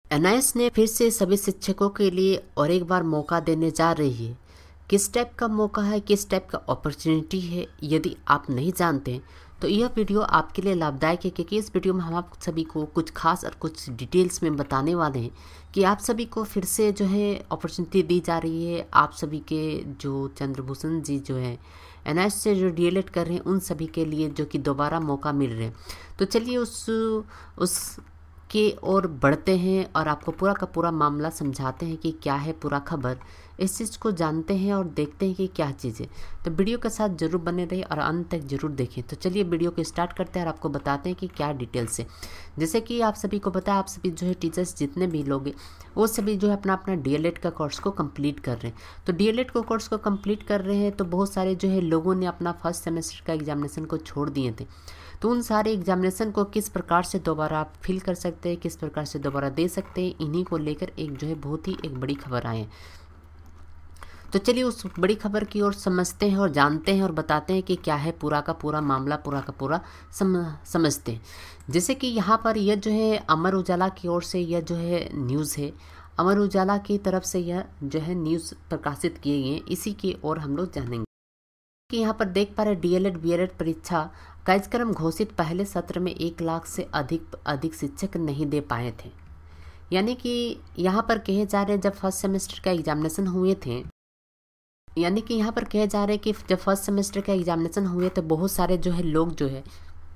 NIS ने फिर से सभी शिक्षकों के लिए और एक बार मौका देने जा रही है। किस टाइप का मौका है, किस टाइप का अपॉर्चुनिटी है, यदि आप नहीं जानते तो यह वीडियो आपके लिए लाभदायक है, क्योंकि इस वीडियो में हम आप सभी को कुछ खास और कुछ डिटेल्स में बताने वाले हैं कि आप सभी को फिर से जो है अपॉर्चुनिटी दी जा रही है। आप सभी के जो चंद्रभूषण जी जो है एनआईएस से जो डीएलएड कर रहे हैं उन सभी के लिए जो कि दोबारा मौका मिल रहे हैं। तो चलिए उस के और बढ़ते हैं और आपको पूरा का पूरा मामला समझाते हैं कि क्या है पूरा खबर। इस चीज़ को जानते हैं और देखते हैं कि क्या चीज़ है। तो वीडियो के साथ जरूर बने रहिए और अंत तक जरूर देखें। तो चलिए वीडियो को स्टार्ट करते हैं और आपको बताते हैं कि क्या डिटेल्स है। जैसे कि आप सभी को पता है, आप सभी जो है टीचर्स जितने भी लोग हैं वो सभी जो है अपना अपना डीएलएड का कोर्स को कंप्लीट कर रहे हैं। तो डीएलएड को कोर्स को कंप्लीट कर रहे हैं तो बहुत सारे जो है लोगों ने अपना फर्स्ट सेमेस्टर का एग्जामिनेशन को छोड़ दिए थे। तो उन सारे एग्जामिनेशन को किस प्रकार से दोबारा आप फिल कर सकते हैं, किस प्रकार से दोबारा दे सकते हैं, इन्हीं को लेकर एक जो है बहुत ही एक बड़ी खबर आई है। तो चलिए उस बड़ी खबर की ओर समझते हैं और जानते हैं और बताते हैं कि क्या है पूरा का पूरा मामला, पूरा का पूरा समझते हैं। जैसे कि यहाँ पर यह जो है अमर उजाला की ओर से यह जो है न्यूज़ है, अमर उजाला की तरफ से यह जो है न्यूज़ प्रकाशित किए गए, इसी की ओर हम लोग जानेंगे कि यहाँ पर देख पा रहे डीएलएड बीएलएड परीक्षा कार्यक्रम घोषित पहले सत्र में 1 लाख से अधिक शिक्षक नहीं दे पाए थे। यानी कि यहाँ पर कहे जा रहे जब फर्स्ट सेमेस्टर का एग्जामिनेशन हुए थे, यानी कि यहाँ पर कहे जा रहे कि जब फर्स्ट सेमेस्टर का एग्जामिनेशन हुए तो बहुत सारे जो है लोग जो है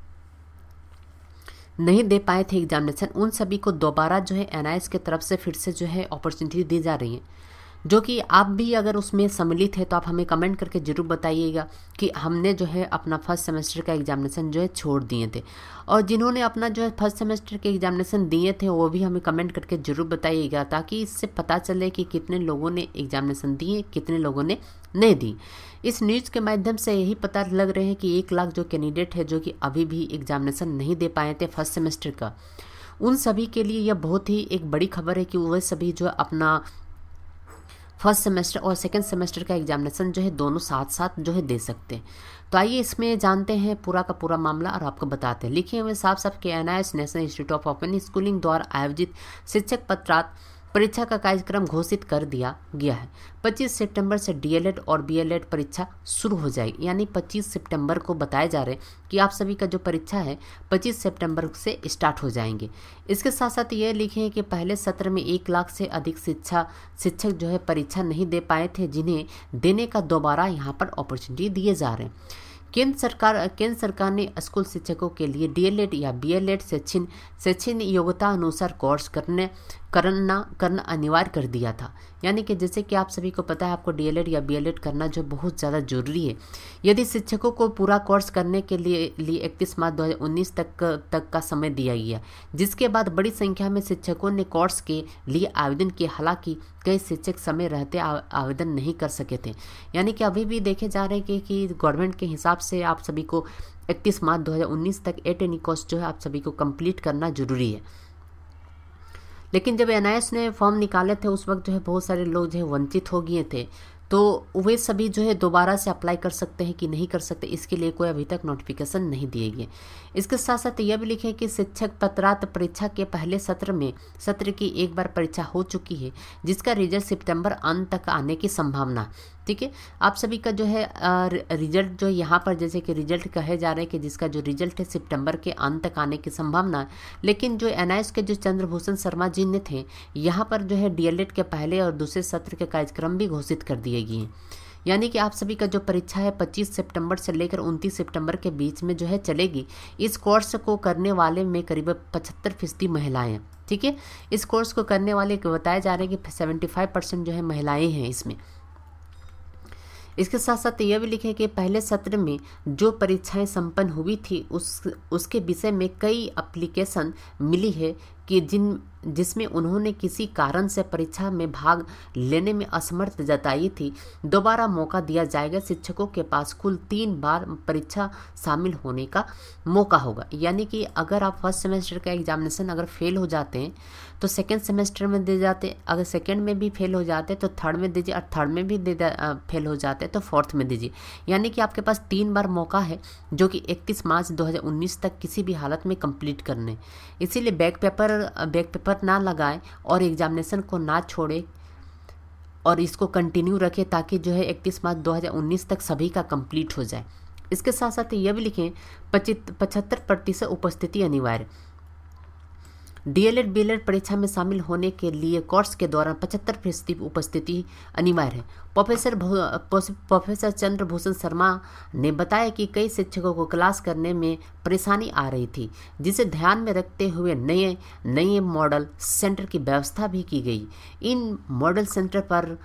नहीं दे पाए थे एग्जामिनेशन। उन सभी को दोबारा जो है एनआईएस की तरफ से फिर से जो है अपॉर्चुनिटी दी जा रही है, जो कि आप भी अगर उसमें सम्मिलित है तो आप हमें कमेंट करके ज़रूर बताइएगा कि हमने जो है अपना फर्स्ट सेमेस्टर का एग्जामिनेशन जो है छोड़ दिए थे। और जिन्होंने अपना जो है फर्स्ट सेमेस्टर के एग्जामिनेशन दिए थे वो भी हमें कमेंट करके ज़रूर बताइएगा, ताकि इससे पता चले कि कितने लोगों ने एग्जामिनेशन दिए, कितने लोगों ने नहीं दी। इस न्यूज़ के माध्यम से यही पता लग रहे हैं कि 1 लाख जो कैंडिडेट है जो कि अभी भी एग्जामिनेशन नहीं दे पाए थे फर्स्ट सेमेस्टर का, उन सभी के लिए यह बहुत ही एक बड़ी खबर है कि वह सभी जो अपना फर्स्ट सेमेस्टर और सेकंड सेमेस्टर का एग्जामिनेशन जो है दोनों साथ साथ जो है दे सकते हैं। तो आइए इसमें जानते हैं पूरा का पूरा मामला और आपको बताते हैं। लिखे हुए साफ साफ कि NIS national institute of open schooling द्वारा आयोजित शिक्षक पत्रार्थ परीक्षा का कार्यक्रम घोषित कर दिया गया है। 25 सितंबर से डीएलएड और बीएलएड परीक्षा शुरू हो जाएगी। यानी 25 सितंबर को बताया जा रहा है कि आप सभी का जो परीक्षा है 25 सितंबर से स्टार्ट हो जाएंगे। इसके साथ साथ ये लिखे हैं कि पहले सत्र में 1 लाख से अधिक शिक्षक जो है परीक्षा नहीं दे पाए थे, जिन्हें देने का दोबारा यहाँ पर अपॉर्चुनिटी दिए जा रहे हैं। केंद्र सरकार ने स्कूल शिक्षकों के लिए डीएलएड या बीएलएड शैक्षणिक योग्यता अनुसार कोर्स करना अनिवार्य कर दिया था। यानी कि जैसे कि आप सभी को पता है, आपको डीएलएड या बीएलएड करना जो बहुत ज़्यादा जरूरी है। यदि शिक्षकों को पूरा कोर्स करने के लिए 31 मार्च 2019 तक का समय दिया गया, जिसके बाद बड़ी संख्या में शिक्षकों ने कोर्स के लिए आवेदन किए। हालांकि कई शिक्षक समय रहते आवेदन नहीं कर सके थे। यानी कि अभी भी देखे जा रहे हैं कि गवर्नमेंट के हिसाब से आप सभी को 31 मार्च 2019 तक एट एनी कॉस्ट जो है आप सभी को कंप्लीट करना जरूरी है। लेकिन जब एनआईएस ने फॉर्म निकाले थे उस वक्त जो है बहुत सारे लोग जो है वंचित हो गए थे, तो वे सभी जो है दोबारा से अप्लाई कर सकते हैं कि नहीं कर सकते, इसके लिए कोई अभी तक नोटिफिकेशन नहीं दिए गए। इसके साथ साथ यह भी लिखे कि शिक्षक पत्रार्थ परीक्षा के पहले सत्र की एक बार परीक्षा हो चुकी है, जिसका रिजल्ट सितंबर अंत तक आने की संभावना। ठीक है, आप सभी का जो है रिजल्ट जो यहाँ पर जैसे कि रिजल्ट कहे जा रहे हैं कि जिसका जो रिजल्ट है सितंबर के अंत तक आने की संभावना है। लेकिन जो एनआईएस के जो चंद्रभूषण शर्मा जी ने थे, यहाँ पर जो है डीएलएड के पहले और दूसरे सत्र के कार्यक्रम भी घोषित कर दिए गए हैं। यानी कि आप सभी का जो परीक्षा है 25 सितंबर से लेकर 29 सितंबर के बीच में जो है चलेगी। इस कोर्स को करने वाले में करीब 75% महिलाएं हैं। ठीक है, इस कोर्स को करने वाले बताया जा रहा है कि 75% जो है महिलाएं हैं इसमें। इसके साथ साथ यह भी लिखे कि पहले सत्र में जो परीक्षाएं संपन्न हुई थी उसके विषय में कई एप्लीकेशन मिली है कि जिसमें उन्होंने किसी कारण से परीक्षा में भाग लेने में असमर्थ जताई थी। दोबारा मौका दिया जाएगा। शिक्षकों के पास कुल 3 बार परीक्षा शामिल होने का मौका होगा। यानी कि अगर आप फर्स्ट सेमेस्टर का एग्जामिनेशन अगर फेल हो जाते हैं तो सेकेंड सेमेस्टर में दे जाते, अगर सेकेंड में भी फेल हो जाते तो थर्ड में दीजिए, और थर्ड में भी फेल हो जाते तो फोर्थ में दीजिए। यानी कि आपके पास 3 बार मौका है, जो कि 31 मार्च 2019 तक किसी भी हालत में कंप्लीट करने। इसीलिए बैक पेपर बैक पेपर ना लगाएं और एग्जामिनेशन को ना छोड़े और इसको कंटिन्यू रखें ताकि जो है 31 मार्च 2019 तक सभी का कंप्लीट हो जाए। इसके साथ साथ यह भी लिखें 75% उपस्थिति अनिवार्य। डीएलएड बीएलएड परीक्षा में शामिल होने के लिए कोर्स के दौरान 75% उपस्थिति अनिवार्य है। प्रोफेसर चंद्रभूषण शर्मा ने बताया कि कई शिक्षकों को क्लास करने में परेशानी आ रही थी, जिसे ध्यान में रखते हुए नए मॉडल सेंटर की व्यवस्था भी की गई। इन मॉडल सेंटर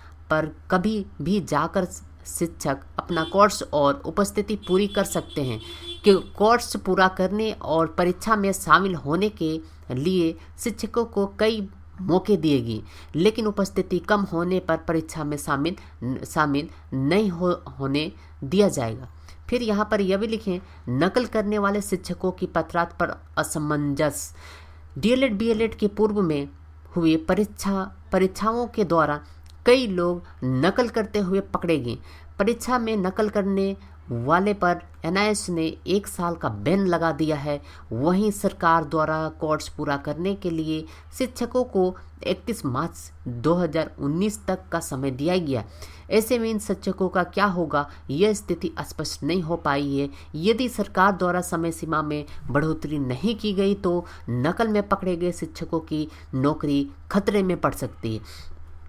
पर कभी भी जाकर शिक्षक अपना कोर्स और उपस्थिति पूरी कर सकते हैं कि कोर्स पूरा करने और परीक्षा में शामिल होने के लिए शिक्षकों को कई मौके दिएगी, लेकिन उपस्थिति कम होने पर परीक्षा में शामिल नहीं होने दिया जाएगा। फिर यहाँ पर यह भी लिखें नकल करने वाले शिक्षकों की पत्रात पर असमंजस। डीएलएड बीएलएड के पूर्व में हुए परीक्षाओं के दौरान कई लोग नकल करते हुए पकड़े गए। परीक्षा में नकल करने वाले पर एनआईएस ने 1 साल का बैन लगा दिया है। वहीं सरकार द्वारा कोर्स पूरा करने के लिए शिक्षकों को 31 मार्च 2019 तक का समय दिया गया। ऐसे में इन शिक्षकों का क्या होगा, यह स्थिति स्पष्ट नहीं हो पाई है। यदि सरकार द्वारा समय सीमा में बढ़ोतरी नहीं की गई तो नकल में पकड़े गए शिक्षकों की नौकरी खतरे में पड़ सकती है।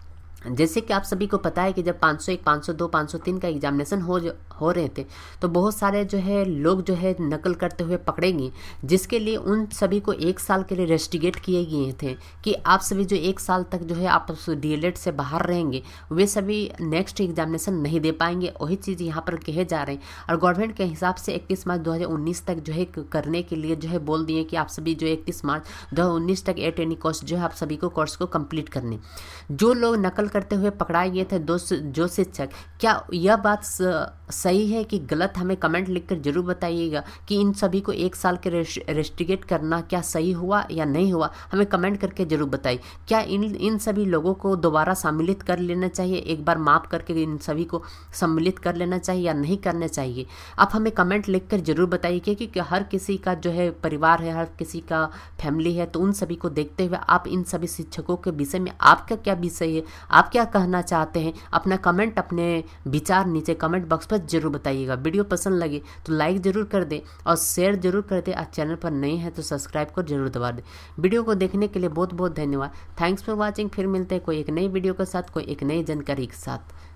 जैसे कि आप सभी को पता है कि जब 501, 502, 503 का एग्जामिनेशन हो रहे थे तो बहुत सारे जो है लोग जो है नकल करते हुए पकड़ेंगे, जिसके लिए उन सभी को 1 साल के लिए रेस्टिगेट किए गए थे कि आप सभी जो 1 साल तक जो है आप डीएलएड से बाहर रहेंगे वे सभी नेक्स्ट एग्जामिनेशन नहीं दे पाएंगे। वही चीज़ यहाँ पर कहे जा रहे हैं और गवर्नमेंट के हिसाब से 31 मार्च 2019 तक जो है करने के लिए जो है बोल दिए कि आप सभी जो 31 मार्च 2019 तक एट एनी कॉस्ट जो है आप सभी को कोर्स को कंप्लीट करने। जो लोग नकल करते हुए पकड़ाए गए थे जो शिक्षक, क्या यह बात सही है कि गलत, हमें कमेंट लिखकर जरूर बताइएगा कि इन सभी को 1 साल के रेस्टिगेट करना क्या सही हुआ या नहीं हुआ, हमें कमेंट करके जरूर बताइए। क्या इन सभी लोगों को दोबारा सम्मिलित कर लेना चाहिए, एक बार माफ करके इन सभी को सम्मिलित कर लेना चाहिए या नहीं करना चाहिए, आप हमें कमेंट लिखकर जरूर बताइए। क्योंकि हर किसी का जो है परिवार है, हर किसी का फैमिली है, तो उन सभी को देखते हुए आप इन सभी शिक्षकों के विषय में आपका क्या विषय है, आप क्या कहना चाहते हैं, अपना कमेंट, अपने विचार नीचे कमेंट बॉक्स पर जरूर बताइएगा। वीडियो पसंद लगे तो लाइक जरूर कर दें और शेयर जरूर कर दें। आज चैनल पर नए हैं तो सब्सक्राइब को जरूर दबा दें। वीडियो को देखने के लिए बहुत बहुत धन्यवाद। Thanks for watching. फिर मिलते हैं कोई एक नई वीडियो के साथ, कोई एक नई जानकारी के साथ।